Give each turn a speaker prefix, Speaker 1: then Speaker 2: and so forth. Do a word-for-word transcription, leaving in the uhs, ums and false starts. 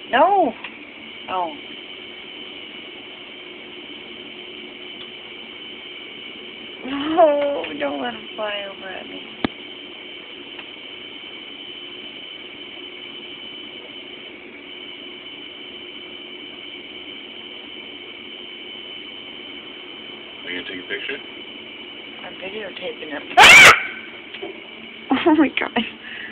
Speaker 1: No! Oh. No, don't let him fly over at me.
Speaker 2: Are you gonna take a picture?
Speaker 1: I'm videotaping him. Ah!
Speaker 3: Oh my god.